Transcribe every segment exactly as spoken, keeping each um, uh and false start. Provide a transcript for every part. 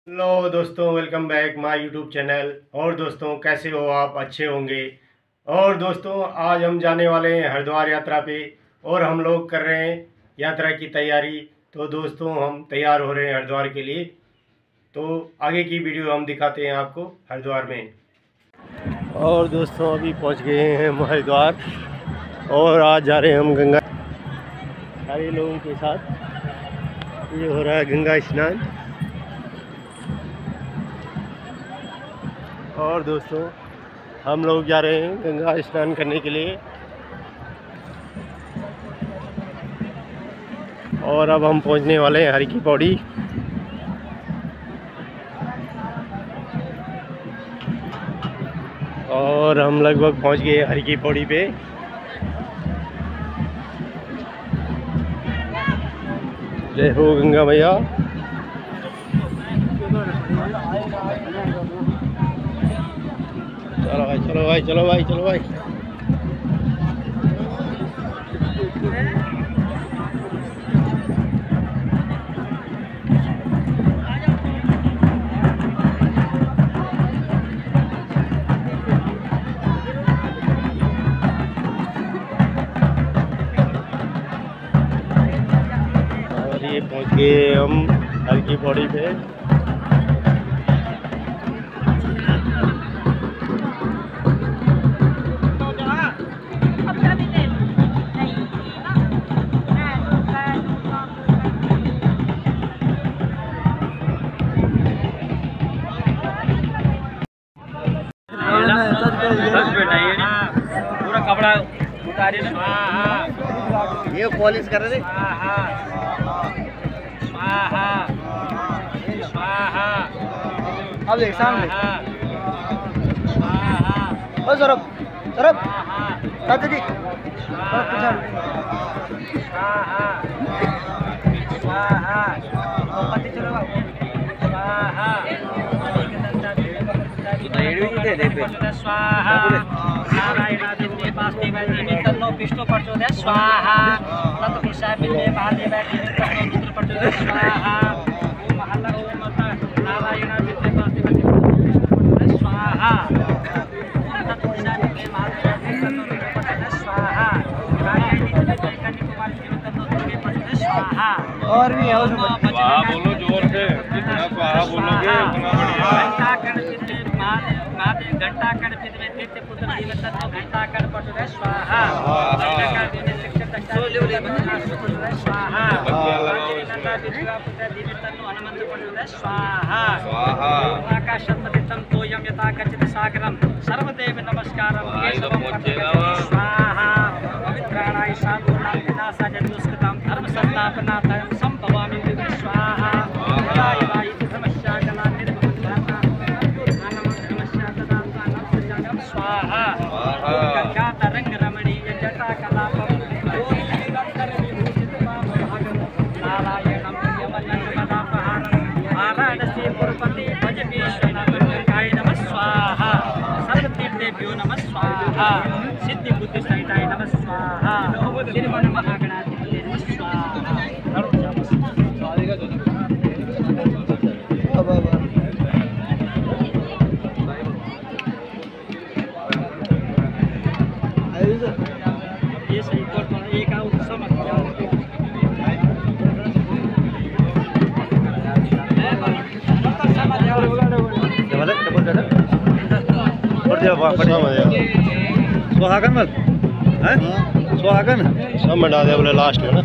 Hello दोस्तों, welcome back my YouTube channel. और दोस्तों, कैसे हो आप? अच्छे होंगे। और दोस्तों, आज हम जाने वाले हैं हरिद्वार यात्रा पे और हम लोग कर रहे हैं यात्रा की तैयारी। तो दोस्तों, हम तैयार हो रहे हैं हरिद्वार के लिए। तो आगे की वीडियो हम दिखाते हैं आपको हरिद्वार में। और दोस्तों, अभी पहुंच गए हैं हम हरिद्वार और आज जा रहे हैं हम गंगा सारे लोगों के साथ। ये हो रहा है गंगा स्नान। और दोस्तों, हम लोग जा रहे हैं गंगा स्नान करने के लिए। और अब हम पहुंचने वाले हैं हर की पौड़ी। और हम लगभग पहुंच गए हर की पौड़ी पे। जय हो गंगा मैया। चलो भाई चलो भाई चलो भाई चलो भाई। और ये पहुंच गए हम हर की पौड़ी पे। पूरा कपड़ा उतारे ना, ये पॉलिश कर रहे थे। अब देख सामने ओ सरब सरब चाचा जी विष्णु प्रचोदय स्वाहा स्वाहा और भी है उसमें बोलो जोर से, जितना स्वाहा बोलोगे उतना बढ़िया। घंटा कण में नित्य पुत्र जीवन तो घंटा कण पटुरे स्वाहा स्वाहा स्वाहा आकाशपतितं तोयं यथा गच्छति सागरं सर्वदेव नमस्कारं स्वाहा पवित्राणाय साधूनां विनाशाय दुष्कृतां धर्म संस्थापनार्थं संभवामि स्वाहा स्वाहा गंगा तरंग रमणीय जटा कलापम नारायणं यमनर्मदापहारं वाराणसी पुरपति भज विश्वनाथाय नमः स्वाहा सर्वतीर्थेभ्यो नमः स्वाहा सिद्धि बुद्धि सहिताय नमः स्वाहा श्रीमन महागणाधिपते नमः स्वाहा। ये सही तो एक उत्सव सुहागन मत है सुहागन सब में डाल दिया बोले लास्ट में ना।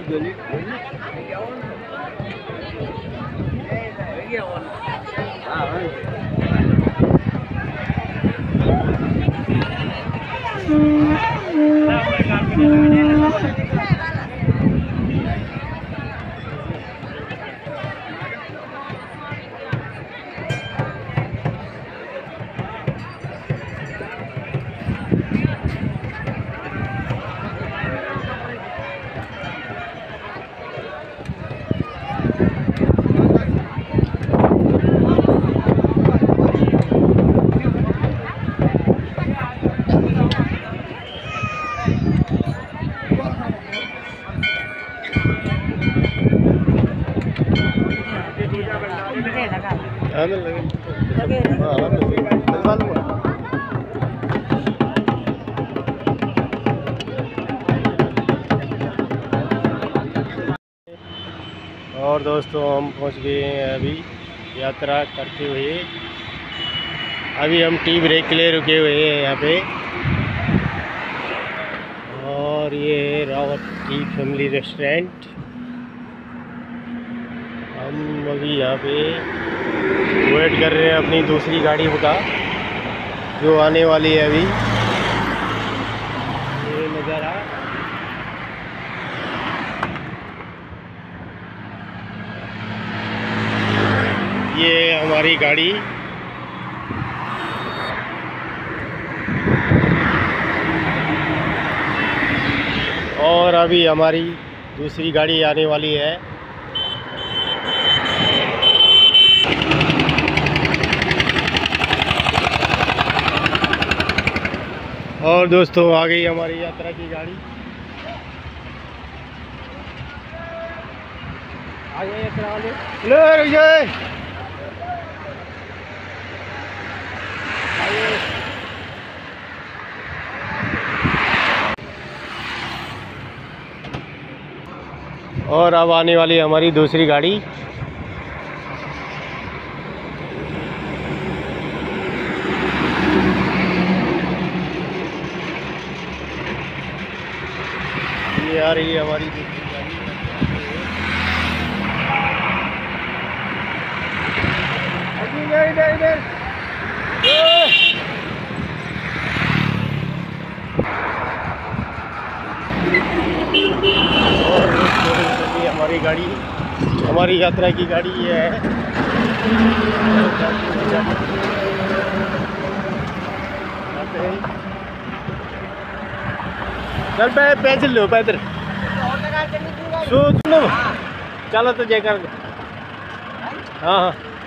और दोस्तों हम पहुंच गए हैं अभी यात्रा करते हुए। अभी हम टी ब्रेक के लिए रुके हुए हैं यहाँ पे। और ये है रावत टी फैमिली रेस्टोरेंट। हम अभी यहाँ पे वेट कर रहे हैं अपनी दूसरी गाड़ी का, जो आने वाली है अभी। ये नज़ारा ये हमारी गाड़ी। और अभी हमारी दूसरी गाड़ी आने वाली है। और दोस्तों आ गई हमारी यात्रा की गाड़ी। आ गए यात्रा वाले। ले जय और अब आने वाली है हमारी दूसरी गाड़ी। ये आ रही है हमारी दूसरी गाड़ी। इधर इधर इधर हमारी गाड़ी, हमारी यात्रा की गाड़ी ये है। चल पे पैदल लो पैदल चलो तो जय कर। हाँ हाँ